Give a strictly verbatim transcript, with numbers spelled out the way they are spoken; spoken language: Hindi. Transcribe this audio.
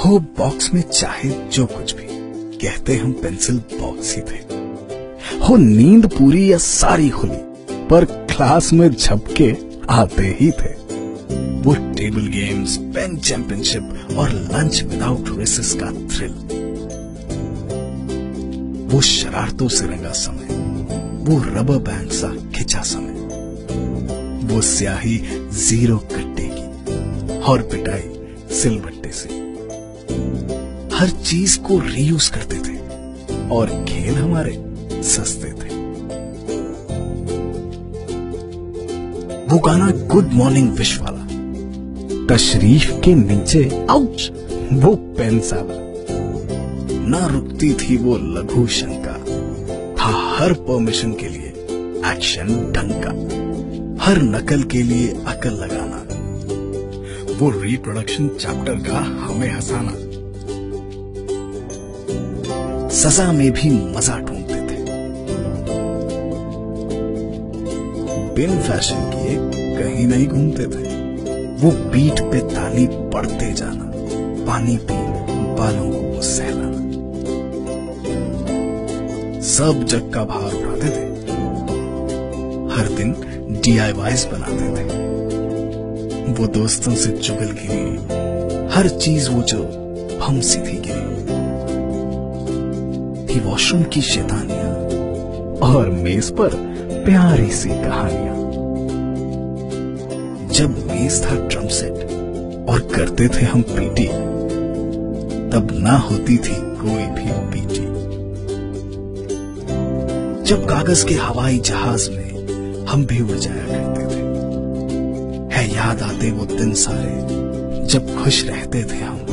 हो बॉक्स में चाहे जो कुछ भी, कहते हम पेंसिल बॉक्स ही थे। हो नींद पूरी या सारी खुली, पर क्लास में झपके आते ही थे। वो टेबल गेम्स, पेन चैंपियनशिप और लंच विदाउट रेसेस का थ्रिल, वो शरारतों से रंगा समय, वो रबर बैंड सा खिंचा समय, वो स्याही जीरो कट्टे की और पिटाई सिलबट्टे से। हर चीज को रीयूज करते थे और खेल हमारे सस्ते थे। वो गाना गुड मॉर्निंग विश वाला, तशरीफ के नीचे आउच वो पेन साला, ना रुकती थी वो लघु शंका, था हर परमिशन के लिए एक्शन ढंग का, हर नकल के लिए अकल लगाना, वो रिप्रोडक्शन चैप्टर का हमें हंसाना, सजा में भी मजा ढूंढते थे, बिन फैशन किए कहीं नहीं घूमते थे। वो बीट पे ताली पढ़ते जाना, पानी पी बालों को सहलाना, सब जग का भार उठाते थे, हर दिन डी आई वाईज बनाते थे। वो दोस्तों से चुगलखोरी, हर चीज वो जो हमसे थी गिरी, थी वॉशरूम की शैतानियां और मेज पर प्यारी सी कहानियां। जब मेज था ड्रम सेट और करते थे हम पीटी, तब ना होती थी कोई भी पीटी। जब कागज के हवाई जहाज में हम भी उड़ जाया करते थे, है याद आते वो दिन सारे जब खुश रहते थे हम।